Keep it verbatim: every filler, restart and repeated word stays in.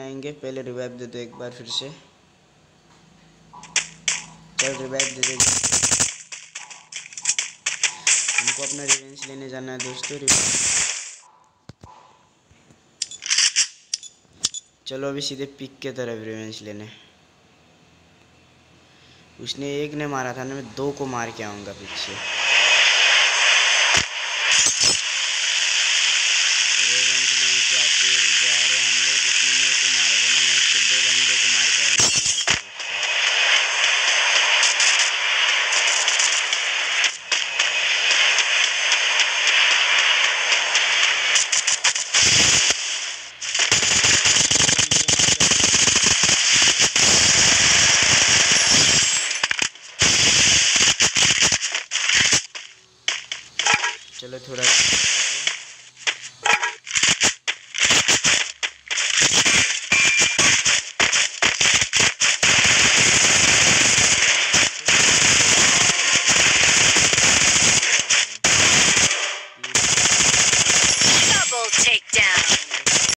आएंगे। पहले रिवाइव दे दो एक बार फिर से। चल रिवाइव दे दे। हमको अपना रिवेंज लेने जाना है दोस्तों। चलो अभी सीधे पिक के तरफ रिवेंज लेने। उसने एक ने मारा था ना, मैं दो को मार के आऊँगा पीछे। रिवेंज लेने के आते जा रहे हम लोग। उसने मेरे को मारा था ना, मैं उसके दो बंदे को मार के आऊँगा। चलो थोड़ा